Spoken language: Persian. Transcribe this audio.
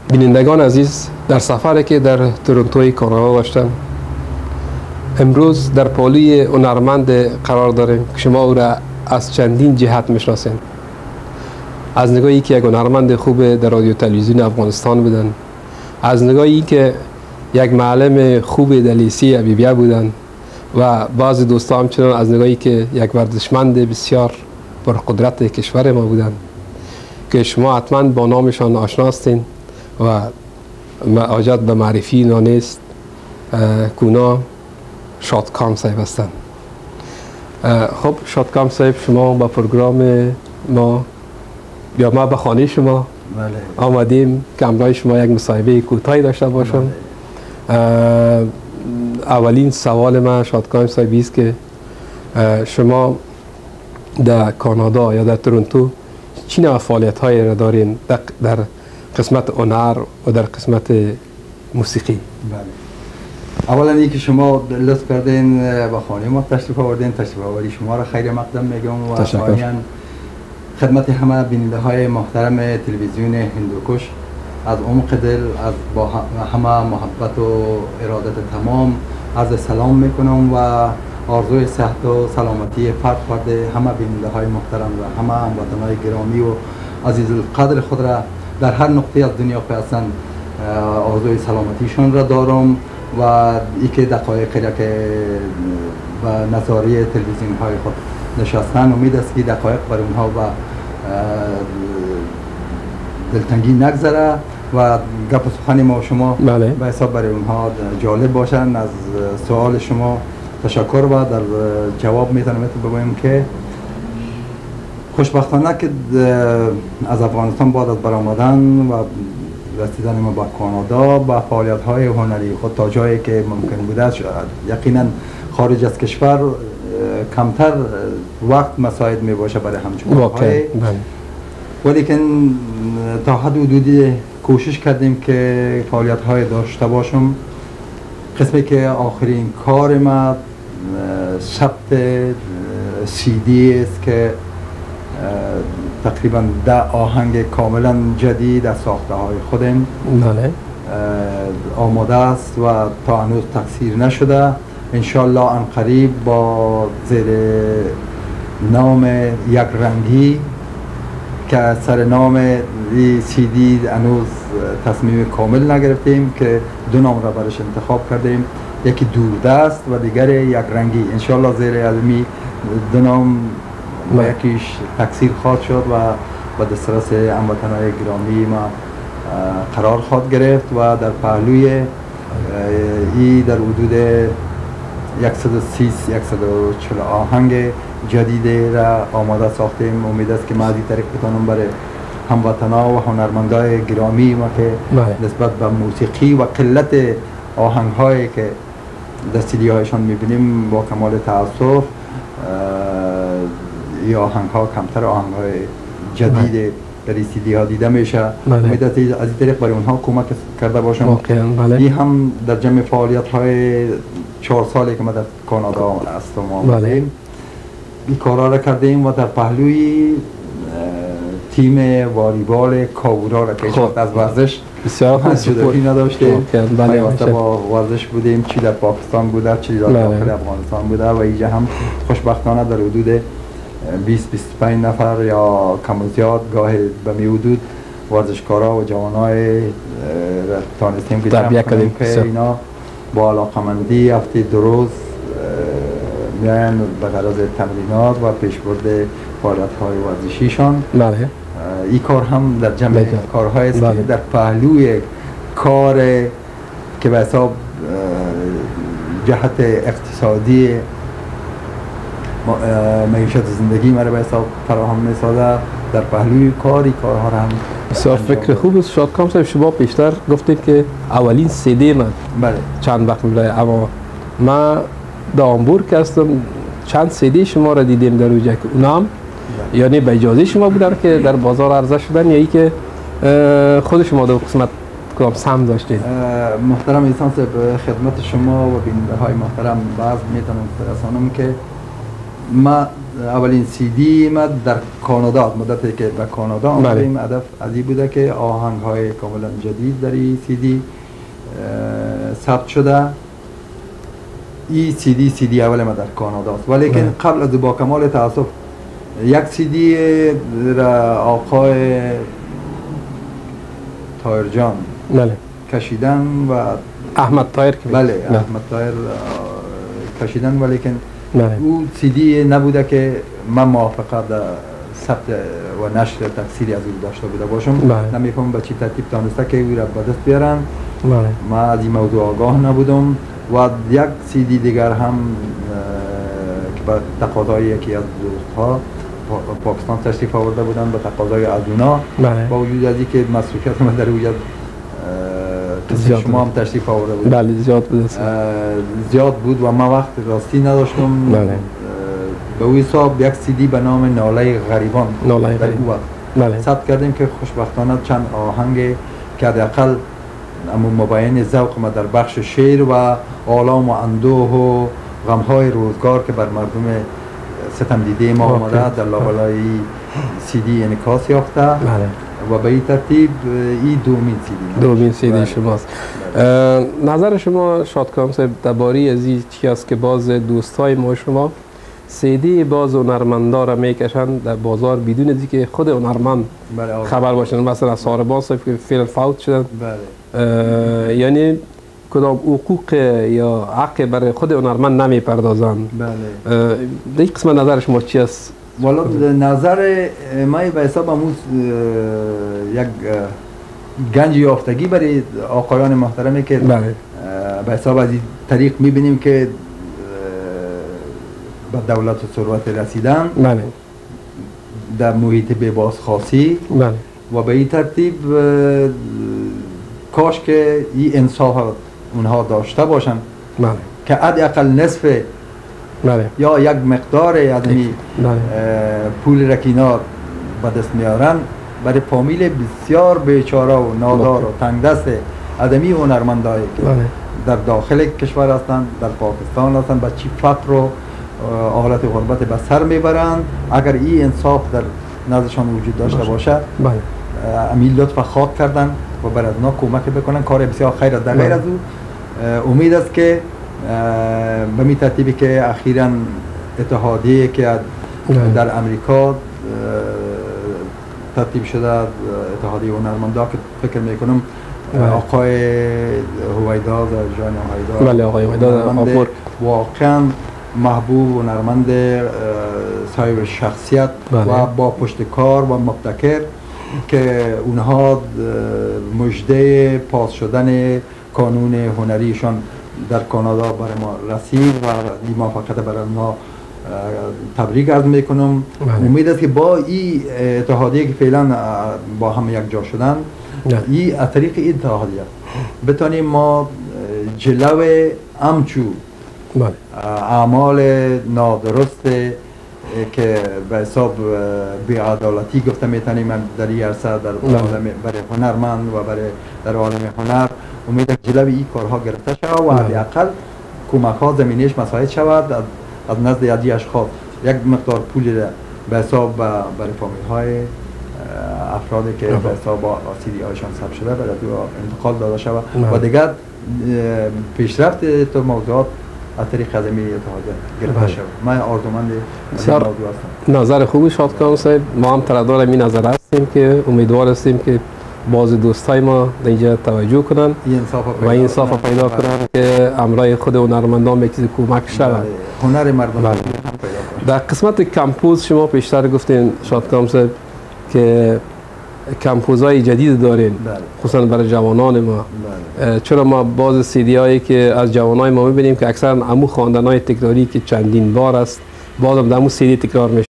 بینندگان عزیز، در سفری که در تورنتوی کانادا داشتم، امروز در پالوی هنرمند قرار داریم که شما او را از چندین جهت میشناسین. از نگاهی که یک هنرمند خوب در رادیو تلویزیون افغانستان بودن، از نگاهی که یک معلم خوب در لیسه ابیبیه بودن و بعضی دوستا همچنان از نگاهی که یک ورزشمند بسیار پرقدرت کشور ما بودن که شما حتما با نامشان آشنا هستین و حاجت به معرفی اینا نیست. کونا شادکام صاحب هستند. خب شادکام صاحب، شما با پروگرام ما یا ما به خانه شما آمدیم که همراه شما یک مصاحبه کوتاهی داشته باشم. اولین سوال من شادکام صاحب است که شما در کانادا یا در تورنتو چی نوع فعالیت هایی را دارین در قسمت هنر و در قسمت موسیقی؟ اولا اینکه شما لطف کردین با خانه ما تشریف آوردین، تشریف آوری شما را خیر مقدم میگم و ثانیاً خدمت همه بیننده های محترم تلویزیون هندوکش از عمق دل از با همه محبت و ارادت تمام عرض سلام میکنم و آرزوی صحت و سلامتی فرد همه بیننده های محترم و همه هموطنان گرامی و عزیز القدر خود را در هر نقطه از دنیا که هستند آرزوی سلامتیشون را دارم و اینکه دقایقی را که به نظاره تلویزیون های خود نشستن، امید است که دقایق بر اونها و دلتنگی نگذره و گپ و سخن ما و شما به حساب برای اونها جالب باشن. از سوال شما تشکر و در جواب میتونم بگویم که خوشبختانه که از افغانستان بعد از برآمدن و رسیدن ما به کانادا با فعالیت های هنری خود تا جایی که ممکن بوده، یقینا خارج از کشور کمتر وقت مساعد می باشه برای همچون کارهای، ولیکن تا حد حدودی کوشش کردیم که فعالیت های داشته باشم. قسمی که آخرین کار ما ثبت CD است که تقریبا 10 آهنگ کاملا جدید از ساخته های خودم آماده است و تا هنوز تکثیر نشده. انشالله ان قریب با زیر نام یک رنگی که سر نام CD هنوز تصمیم کامل نگرفتیم که 2 نام را برش انتخاب کردیم، یکی دوردست و دیگر یک رنگی. انشالله زیر علمی 2 نام و یکیش تکثیر خواهد شد و به دسترس هموطنان گرامی ما قرار خواهد گرفت و در پهلوی ای در حدود 130-140 آهنگ جدید را آماده ساختیم. امید است که ما از این طریق بتانم برای هموطنان و هنرمندای گرامی ما که نسبت به موسیقی و قلت آهنگ هایی که در CD هایشان میبینیم با کمال تأسف این آهنگ ها کمتر آهنگ های جدید در این CD ها دیده میشه. امید است از این طریق برای اونها کمک کرده باشم. این هم در جمع فعالیت های 4 سالی که ما در کانادا هستم آمدیم این کارا را کردیم و در پهلوی تیم والیبال کاورا را که از ورزش بسیار جدایی نداشتیم، با ورزش بودیم، چی در پاکستان بوده چی در داخل افغانستان بوده و اینجا هم خوشبختانه در حدود 20-25 نفر یا کم و زیاد گاهی به می حدود ورزشکارا و جوانای تانستیم که جمع کنیم که اینا با علاقمندی هفته 2 روز میاین به غرض تمرینات و پیشبرد فعالیت‌های ورزشیشان. این کار هم در جمع کارهای است که در پهلوی کار که به حساب جهت اقتصادی معیشت زندگی مرا به حساب فراهم می‌سازد، در پهلوی کارها را هم بسیار فکر خوب است. شادکام صاحب، شما پیشتر گفتید که اولین CD من چند وقت می‌له، اما من در هامبورگ هستم، چند CD شما را دیدیم در اوجه که اونام یعنی به اجازه شما بودن که در بازار عرضه شدن یا ای که خود شما در قسمت کدام سهم داشتید؟ محترم احسان صاحب، خدمت شما و بیننده های محترم بعض میتونم برسانم که ما اولین سی دی ما در کانادا، مدتی که به کانادا آمدیم، هدف از این بوده که آهنگ های کاملا جدید در این سی دی ثبت شده. این سی دی اول ما در کانادا است، ولیکن قبل از با کمال تاسف یک سی دی را آقای طاهر جان کشیدن و احمد طاهر که بله احمد طاهر کشیدن، ولیکن او سی دی نبوده که من موافقه در ثبت و نشر تفسیری از او داشته بوده باشم. نمیفهمم به چی ترتیب تانسته که او را به دست بیارن. ما از این موضوع آگاه نبودم و یک سی دی دیگر هم که به تقاضای یکی از دوستها پاکستان تشریف آورده بودن، به تقاضای از اونا، با وجود از اینکه مصروفیت ما در اویت شما هم تشریف آورده بود. بله زیاد بود و ما وقت راستی نداشتم. به او حساب یک سی دی به نام ناله غریبان در او وقت ثبت کردیم که خوشبختانه چند آهنگ که حداقل مبین ذوق ما در بخش شعر و آلام و اندوه و غمهای روزگار که بر مردم ستم دیده ما آمده در لابلای سی دی انعکاس یافته و به این ترتیب این دومین سی دی شماست. نظر شما شادکام صاحب درباره از این چی است که باز دوستای ما شما سی دی باز هنرمندا را میکشند در بازار بدون از اینکه خود هنرمند خبر باشند؟ مثلا از ساربان صاحب که فعلا فوت شدند، یعنی کدام حقوق یا حق برای خود هنرمند نمیپردازند. در این قسمت نظر شما چی است؟ والا نظر ما به حساب امروز یک گنج یافتگی برای آقایان محترمی که به حساب از این طریق میبینیم که به دولت و ثروت رسیدن در محیط به بازخواسی و به این ترتیب کاش که این انصاف اونها داشته باشن که حداقل نصف یا یک مقدار آدمی پول را کنار به دست میارن برای فامیل بسیار بیچاره و نادار و تنگ دست آدمی هنرمندایی که در داخل کشور هستند، در پاکستان هستند، با چی فقر و حالت غربت به سر میبرند. اگر این انصاف در نزدشان وجود داشته باشه امی لطف خاک کردن و برای ازنا کمک بکنن، کار بسیار خیر است. در غیر از او امید است که به می ترتیبی که اخیراً اتحادیه که در امریکا ترتیب شده، اتحادیه هنرمندا که فکر میکنم آقای هویدا جان هویدا، بله آقای هویدا واقعا محبوب و هنرمند صاحب شخصیت و با پشتکار و مبتکر که اونها مژده پاس شدن کانون هنریشان در کانادا برای ما رسید و این موفقیت برای ما تبریک عرض میکنم. امید است که با این اتحادیه که فعلا با هم یک جا شدن، این از طریق این اتحادیه بتانیم ما جلو امچو اعمال نادرست که به حساب بی‌عدالتی گفته میتونیم در این عرصه در عالم برای هنرمند و برای در عالم هنر، امید است جلوی این کارها گرفته شود و حداقل کمک ها زمینیش مساعد شود از نزد یادی اشخاص یک مقدار پولی را به حساب برای فامیل های افرادی که به حساب آسیدی هایشان ثبت شده برای انتقال داده شود و دیگر پیشرفت تو موضوعات از طریق خدمه اتحادیه گرفته شود. من آرزومند این موضوع هستم. نظر خوبی شادکام صاحب، ما هم طرفدار این نظر هستیم که امیدوار هستیم که بعضی دوستای ما در اینجا توجه کنن و انصاف پیدا کنن که امرای خود هنرمندان به چیز کمک شود. هنر مردم هم پیدا کنن. در قسمت کمپوز شما پیشتر گفتین شادکام صاحب که کمپوزهای جدید دارین، خصوصا برای جوانان ما. چرا ما باز سیدی هایی که از جوانای ما میبینیم که اکثرا امو خواندن های تکراری که چندین بار است، بازم در امو سیدی تکرار میشه.